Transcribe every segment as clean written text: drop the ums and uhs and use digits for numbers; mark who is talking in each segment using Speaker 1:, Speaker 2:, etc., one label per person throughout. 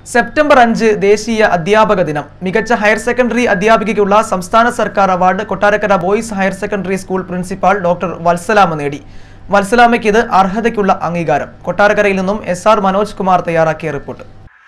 Speaker 1: September 5 ദേശീയ അധ്യാപക ദിനം. മികച്ച ഹയർ സെക്കൻഡറി അധ്യാപികയ്ക്കുള്ള സംസ്ഥാന സർക്കാർ award Kottarakkara boys higher secondary school principal doctor Vatsalama നേടി. വത്സലാമയ്ക്ക് ഇത് അർഹതയ്ക്കുള്ള അംഗീകാരം. കൊട്ടാരക്കരയിൽ നിന്നും SR മനോജ് കുമാർ തയ്യാറാക്കിയ റിപ്പോർട്ട്.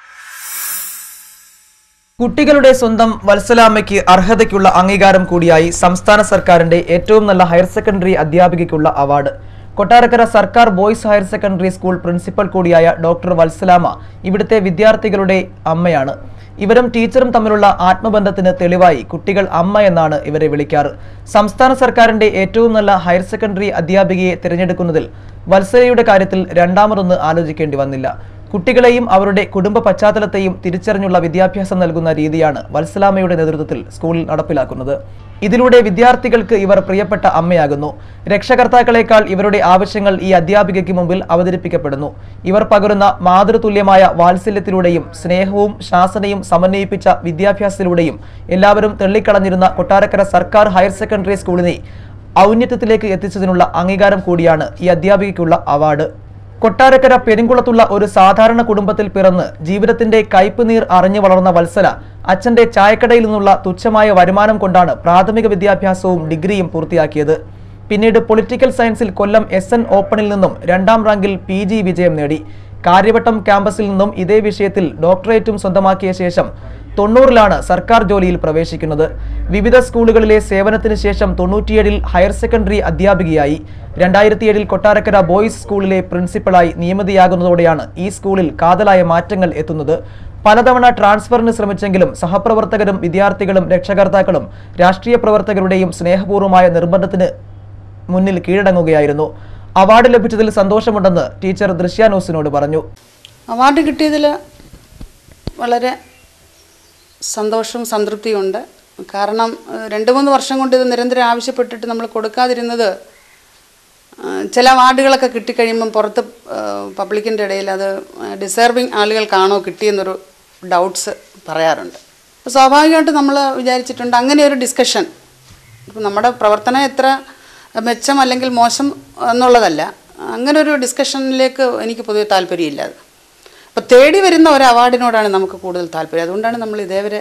Speaker 1: കുട്ടികളുടെ സ്വന്തം വത്സലാമയ്ക്ക് അർഹതയ്ക്കുള്ള അംഗീകാരം കൂടിയായി സംസ്ഥാന സർക്കാരിന്റെ ഏറ്റവും നല്ല ഹയർ സെക്കൻഡറി അധ്യാപികയ്ക്കുള്ള അവാർഡ്. കൊട്ടാരക്കര സർക്കാർ boys higher secondary school principal കൂടിയായ ഡോക്ടർ വത്സലാമ ഇവിടുത്തെ വിദ്യാർത്ഥികളുടെ അമ്മയാണ്. ഇവരും ടീച്ചറും തമ്മിലുള്ള ആത്മബന്ധത്തിന് തെളിവായി കുട്ടികൾ അമ്മ എന്നാണ് ഇവരെ വിളിക്കാറ്. സംസ്ഥാന സർക്കാരിന്റെ ഏറ്റവും നല്ല ഹയർ സെക്കൻഡറി അധ്യാപികയെ തിരഞ്ഞെടുക്കുന്നതിൽ വത്സലയുടെ കാര്യത്തിൽ രണ്ടാമതൊന്ന് ആലോചിക്കേണ്ടി വന്നില്ല. കുട്ടികളെയും അവരുടെ കുടുംബ പശ്ചാത്തലത്തെയും തിരിച്ചറിഞ്ഞുള്ള വിദ്യാഭ്യാസം നൽകുന്ന രീതിയാണ് വത്സലാമയുടെ നേതൃത്വത്തിൽ സ്കൂളിൽ നടപ്പിലാക്കുന്നത്. ഇതിലൂടെ വിദ്യാർത്ഥികൾക്ക് ഇവർ പ്രിയപ്പെട്ട അമ്മയാകുന്നു. രക്ഷകർത്താക്കളെക്കാൾ ഇവരുടെ ആവശ്യങ്ങൾ ഈ അധ്യാപികയ്ക്ക് മുമ്പിൽ അവതരിപ്പിക്കപ്പെടുന്നു. ഇവർ പകരുന്ന മാതൃതുല്യമായ വാത്സല്യത്തിലൂടെയും സ്നേഹവും ശാസനയും സമന്വയിപ്പിച്ച വിദ്യാഭ്യാസത്തിലൂടെയും എല്ലാവരും തള്ളിക്കളഞ്ഞിരുന്ന കൊട്ടാരക്കര സർക്കാർ ഹയർ സെക്കൻഡറി സ്കൂളിനെ ഔന്നത്യത്തിലേക്ക് എത്തിച്ചതിനുള്ള അംഗീകാരം കൂടിയാണ് ഈ അധ്യാപികയ്ക്കുള്ള അവാർഡ്. കൊട്ടാരക്കര പെരുങ്കുളത്തുള്ള ഒരു സാധാരണ കുടുംബത്തിൽ പിറന്ന് ജീവിതത്തിന്റെ കയ്പ് നീർ അറിഞ്ഞു വളർന്ന വത്സല അച്ഛന്റെ ചായക്കടയിൽ നിന്നുള്ള തുച്ഛമായ വരുമാനം കൊണ്ടാണ് പ്രാഥമിക വിദ്യാഭ്യാസവും ഡിഗ്രിയും പൂർത്തിയാക്കിയത്. പിന്നീട് പൊളിറ്റിക്കൽ സയൻസിൽ കൊല്ലം SN ഓപ്പണിൽ നിന്നും 2ാം റാങ്കിൽ PG വിജയം നേടി. കാര്യവട്ടം ക്യാമ്പസിൽ നിന്നും ഇതേ വിഷയത്തിൽ ഡോക്ടറേറ്റും സ്വന്തമാക്കിയ ശേഷം 90-ലാണ് സർക്കാർ ജോലിയിൽ പ്രവേശിക്കുന്നത്. വിവിധ സ്കൂളുകളിലെ സേവനത്തിന് ശേഷം 97-ൽ ഹയർ സെക്കൻഡറി അധ്യാപികയായി. 2007-ൽ കൊട്ടാരക്കര ബോയ്സ് സ്കൂളിലെ പ്രിൻസിപ്പളായി നിയമിതയാകുന്നതോടെയാണ് ഈ സ്കൂളിൽ കാതലായ മാറ്റങ്ങൾ എത്തുന്നത്. പലതവണ ട്രാൻസ്ഫറിന് ശ്രമിച്ചെങ്കിലും സഹപ്രവർത്തകരും വിദ്യാർത്ഥികളും രക്ഷകർത്താക്കളും രാഷ്ട്രീയ പ്രവർത്തകരുടെയും സ്നേഹപൂർവ്വമായ നിർബന്ധത്തിന് മുന്നിൽ കീഴടങ്ങുകയായിരുന്നു. അവാർഡ് ലഭിച്ചതിൽ സന്തോഷമുണ്ടെന്ന് ടീച്ചർ ദൃശ്യാന്യൂസിനോട് പറഞ്ഞു.
Speaker 2: അവാർഡ് കിട്ടിയതിൽ വളരെ സന്തോഷവും സംതൃപ്തിയുണ്ട്. കാരണം 2-3 വർഷം കൊണ്ട് ഇത് നിരന്തരം ആവശ്യപ്പെട്ടിട്ട് നമ്മൾ കൊടുക്കാതിരുന്നത് ചില അവാർഡുകളൊക്കെ കിട്ടിക്കഴിയുമ്പം പുറത്ത് പബ്ലിക്കിൻ്റെ ഇടയിൽ അത് ഡിസേർവിങ് ആളുകൾക്കാണോ കിട്ടിയെന്നൊരു ഡൗട്ട്സ് പറയാറുണ്ട്. അപ്പോൾ സ്വാഭാവികമായിട്ട് നമ്മൾ വിചാരിച്ചിട്ടുണ്ട് അങ്ങനെ ഒരു ഡിസ്കഷൻ. ഇപ്പം നമ്മുടെ പ്രവർത്തനം എത്ര മെച്ചം അല്ലെങ്കിൽ മോശം എന്നുള്ളതല്ല, അങ്ങനെ ഒരു ഡിസ്കഷനിലേക്ക് എനിക്ക് പൊതുവെ താല്പര്യമില്ല. അപ്പോൾ തേടി വരുന്ന ഒരു അവാർഡിനോടാണ് നമുക്ക് കൂടുതൽ താല്പര്യം. അതുകൊണ്ടാണ് നമ്മൾ ഇതേവരെ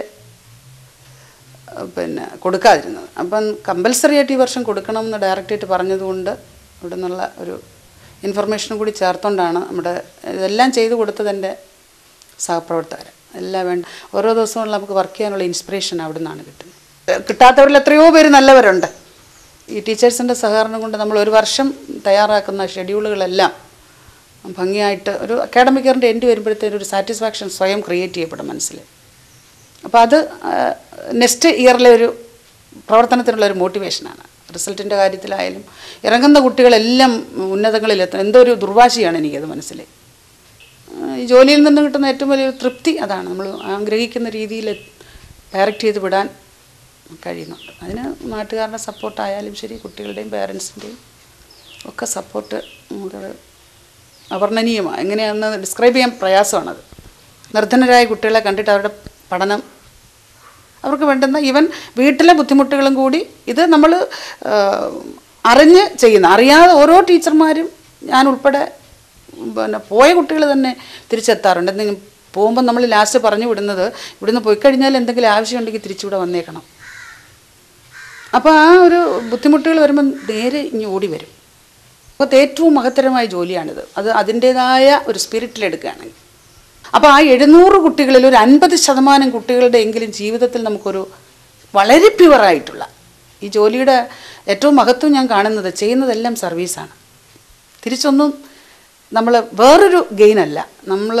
Speaker 2: കൊടുക്കാതിരുന്നത്. അപ്പം കമ്പൽസറി ആയിട്ട് ഈ വർഷം കൊടുക്കണമെന്ന് ഡയറക്ടറേറ്റ് പറഞ്ഞതുകൊണ്ട് ഇവിടെ നിന്നുള്ള ഒരു ഇൻഫർമേഷനും കൂടി ചേർത്തുകൊണ്ടാണ് നമ്മുടെ ഇതെല്ലാം ചെയ്തു കൊടുത്തത്. എൻ്റെ സഹപ്രവർത്തകർ എല്ലാം വേണ്ട ഓരോ ദിവസവും നമുക്ക് വർക്ക് ചെയ്യാനുള്ള ഇൻസ്പിറേഷൻ അവിടെ നിന്നാണ് കിട്ടുന്നത്. കിട്ടാത്തവരിൽ എത്രയോ പേര് നല്ലവരുണ്ട്. ഈ ടീച്ചേഴ്സിൻ്റെ സഹകരണം കൊണ്ട് നമ്മൾ ഒരു വർഷം തയ്യാറാക്കുന്ന ഷെഡ്യൂളുകളെല്ലാം ഭംഗിയായിട്ട് ഒരു അക്കാഡമിക് ഇയറിൻ്റെ എൻഡ് വരുമ്പോഴത്തേനും ഒരു സാറ്റിസ്ഫാക്ഷൻ സ്വയം ക്രിയേറ്റ് ചെയ്യപ്പെടും മനസ്സിൽ. അപ്പോൾ അത് നെക്സ്റ്റ് ഇയറിലെ ഒരു പ്രവർത്തനത്തിനുള്ള ഒരു മോട്ടിവേഷനാണ്. റിസൾട്ടിൻ്റെ കാര്യത്തിലായാലും ഇറങ്ങുന്ന കുട്ടികളെല്ലാം ഉന്നതങ്ങളിലെത്തും. എന്തോ ഒരു ദുർവാശിയാണ് എനിക്കത് മനസ്സിൽ. ഈ ജോലിയിൽ നിന്ന് കിട്ടുന്ന ഏറ്റവും വലിയൊരു തൃപ്തി അതാണ്. നമ്മൾ ആഗ്രഹിക്കുന്ന രീതിയിൽ ഡയറക്റ്റ് ചെയ്ത് വിടാൻ കഴിയുന്നുണ്ട്. അതിന് നാട്ടുകാരുടെ സപ്പോർട്ടായാലും ശരി, കുട്ടികളുടെയും പേരൻസിൻ്റെയും ഒക്കെ സപ്പോർട്ട് നമുക്കത് അവർണ്ണനീയമാണ്. എങ്ങനെയാണെന്ന് ഡിസ്ക്രൈബ് ചെയ്യാൻ പ്രയാസമാണത്. നിർധനരായ കുട്ടികളെ കണ്ടിട്ട് അവരുടെ പഠനം, അവർക്ക് വേണ്ടുന്ന ഈവൻ വീട്ടിലെ ബുദ്ധിമുട്ടുകളും കൂടി ഇത് നമ്മൾ അറിഞ്ഞ് ചെയ്യുന്ന, അറിയാതെ ഓരോ ടീച്ചർമാരും ഞാൻ ഉൾപ്പെടെ പോയ കുട്ടികൾ തന്നെ തിരിച്ചെത്താറുണ്ട്. എന്തെങ്കിലും പോകുമ്പോൾ നമ്മൾ ലാസ്റ്റ് പറഞ്ഞു വിടുന്നത് ഇവിടുന്ന് പോയി കഴിഞ്ഞാൽ എന്തെങ്കിലും ആവശ്യമുണ്ടെങ്കിൽ തിരിച്ചിവിടെ വന്നേക്കണം. അപ്പോൾ ആ ഒരു ബുദ്ധിമുട്ടുകൾ വരുമ്പോൾ നേരെ ഇനി ഓടി വരും. അപ്പോൾ ഏറ്റവും മഹത്തരമായ ജോലിയാണിത്. അത് അതിൻ്റേതായ ഒരു സ്പിരിറ്റിലെടുക്കുകയാണെങ്കിൽ അപ്പോൾ ആ 700 കുട്ടികളിൽ ഒരു 50% കുട്ടികളുടെ എങ്കിലും ജീവിതത്തിൽ നമുക്കൊരു വളരെ പ്യുവറായിട്ടുള്ള ഈ ജോലിയുടെ ഏറ്റവും മഹത്വം ഞാൻ കാണുന്നത് ചെയ്യുന്നതെല്ലാം സർവീസാണ്. തിരിച്ചൊന്നും നമ്മൾ വേറൊരു ഗെയിനല്ല. നമ്മൾ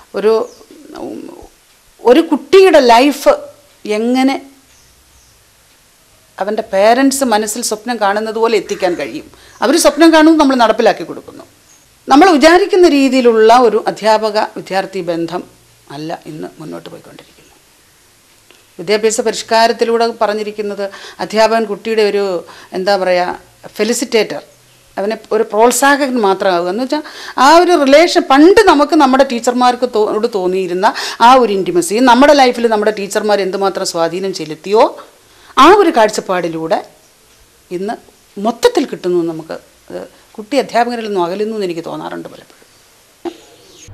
Speaker 2: ഒരു കുട്ടിയുടെ ലൈഫ് എങ്ങനെ അവൻ്റെ പേരൻസ് മനസ്സിൽ സ്വപ്നം കാണുന്നത് പോലെ എത്തിക്കാൻ കഴിയും. അവർ സ്വപ്നം കാണുന്നത് നമ്മൾ നടപ്പിലാക്കി കൊടുക്കുന്നു. നമ്മൾ വിചാരിക്കുന്ന രീതിയിലുള്ള ഒരു അധ്യാപക വിദ്യാർത്ഥി ബന്ധം അല്ല ഇന്ന് മുന്നോട്ട് പോയിക്കൊണ്ടിരിക്കുന്നു. വിദ്യാഭ്യാസ പരിഷ്കാരത്തിലൂടെ പറഞ്ഞിരിക്കുന്നത് അധ്യാപകൻ കുട്ടിയുടെ ഒരു ഫെലിസിറ്റേറ്റർ, അവനെ ഒരു പ്രോത്സാഹകൻ മാത്രമാകുക എന്ന് വെച്ചാൽ ആ ഒരു റിലേഷൻ പണ്ട് നമുക്ക് നമ്മുടെ ടീച്ചർമാർക്ക് തോന്നിയിരുന്ന ആ ഒരു ഇൻറ്റിമസി നമ്മുടെ ലൈഫിൽ നമ്മുടെ ടീച്ചർമാർ എന്തുമാത്രം സ്വാധീനം ചെലുത്തിയോ ആ ഒരു കാഴ്ചപ്പാടിലൂടെ ഇന്ന് മൊത്തത്തിൽ കിട്ടുന്നു. നമുക്ക് കുട്ടി അധ്യാപകരിൽ നിന്നും അകലുന്നു എന്ന് എനിക്ക് തോന്നാറുണ്ട് പലപ്പോഴും.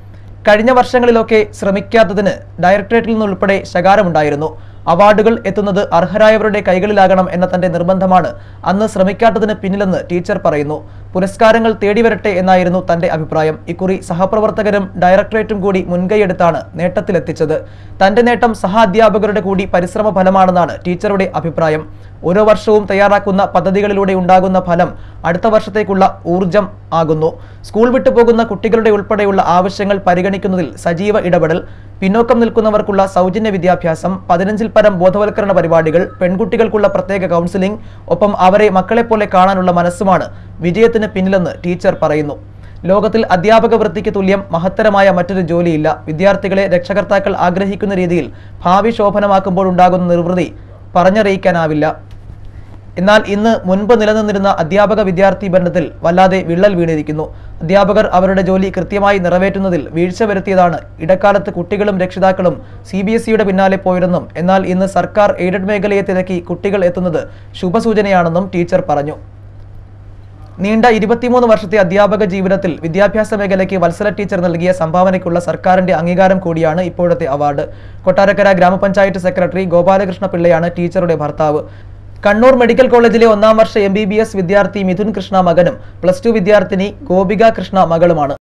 Speaker 1: കഴിഞ്ഞ വർഷങ്ങളിലൊക്കെ ശ്രമിക്കാത്തതിന് ഡയറക്ടറേറ്റിൽ നിന്നുൾപ്പെടെ ശകാരമുണ്ടായിരുന്നു. അവാർഡുകൾ എത്തുന്നത് അർഹരായവരുടെ കൈകളിലാകണം എന്ന തന്റെ നിർബന്ധമാണ് അന്ന് ശ്രമിക്കാത്തതിന് പിന്നിലെന്ന് ടീച്ചർ പറയുന്നു. പുരസ്കാരങ്ങൾ തേടിവരട്ടെ എന്നായിരുന്നു തന്റെ അഭിപ്രായം. ഇക്കുറി സഹപ്രവർത്തകരും ഡയറക്ടറേറ്റും കൂടി മുൻകൈയെടുത്താണ് നേട്ടത്തിലെത്തിച്ചത്. തന്റെ നേട്ടം സഹാധ്യാപകരുടെ കൂടി പരിശ്രമ ഫലമാണെന്നാണ് ടീച്ചറുടെ അഭിപ്രായം. ഓരോ വർഷവും തയ്യാറാക്കുന്ന പദ്ധതികളിലൂടെ ഉണ്ടാകുന്ന ഫലം അടുത്ത വർഷത്തേക്കുള്ള ഊർജം ആകുന്നു. സ്കൂൾ വിട്ടുപോകുന്ന കുട്ടികളുടെ ഉൾപ്പെടെയുള്ള ആവശ്യങ്ങൾ പരിഗണിക്കുന്നതിൽ സജീവ ഇടപെടൽ, പിന്നോക്കം നിൽക്കുന്നവർക്കുള്ള സൗജന്യ വിദ്യാഭ്യാസം, 15-ൽ പരം ബോധവൽക്കരണ പരിപാടികൾ, പെൺകുട്ടികൾക്കുള്ള പ്രത്യേക കൗൺസിലിംഗ്, ഒപ്പം അവരെ മക്കളെപ്പോലെ കാണാനുള്ള മനസ്സുമാണ് വിജയത്തിന് പിന്നിലെന്ന് ടീച്ചർ പറയുന്നു. ലോകത്തിൽ അധ്യാപക വൃത്തിക്ക് തുല്യം മഹത്തരമായ മറ്റൊരു ജോലിയില്ല. വിദ്യാർത്ഥികളെ രക്ഷകർത്താക്കൾ ആഗ്രഹിക്കുന്ന രീതിയിൽ ഭാവി ശോഭനമാക്കുമ്പോഴുണ്ടാകുന്ന നിർവൃതി പറഞ്ഞറിയിക്കാനാവില്ല. എന്നാൽ ഇന്ന് മുൻപ് നിലനിന്നിരുന്ന അധ്യാപക വിദ്യാർത്ഥി ബന്ധത്തിൽ വല്ലാതെ വിള്ളൽ വീണിരിക്കുന്നു. അധ്യാപകർ അവരുടെ ജോലി കൃത്യമായി നിറവേറ്റുന്നതിൽ വീഴ്ച വരുത്തിയതാണ് ഇടക്കാലത്ത് കുട്ടികളും രക്ഷിതാക്കളും CBSEയുടെ പിന്നാലെ പോയതെന്നും എന്നാൽ ഇന്ന് സർക്കാർ എയ്ഡഡ് മേഖലയെ തിരക്കി കുട്ടികൾ എത്തുന്നത് ശുഭസൂചനയാണെന്നും ടീച്ചർ പറഞ്ഞു. നീണ്ട 23 വർഷത്തെ അധ്യാപക ജീവിതത്തിൽ വിദ്യാഭ്യാസ മേഖലയ്ക്ക് വത്സല ടീച്ചർ നൽകിയ സംഭാവനയ്ക്കുള്ള സർക്കാരിന്റെ അംഗീകാരം കൂടിയാണ് ഇപ്പോഴത്തെ അവാർഡ്. കൊട്ടാരക്കര ഗ്രാമപഞ്ചായത്ത് സെക്രട്ടറി ഗോപാലകൃഷ്ണ പിള്ളയാണ് ടീച്ചറുടെ ഭർത്താവ്. കണ്ണൂർ മെഡിക്കൽ കോളേജിലെ 1ാം വർഷ MBBS വിദ്യാർത്ഥി മിഥുൻ കൃഷ്ണ മകനും +2 വിദ്യാർത്ഥിനി ഗോപിക കൃഷ്ണ മകളുമാണ്.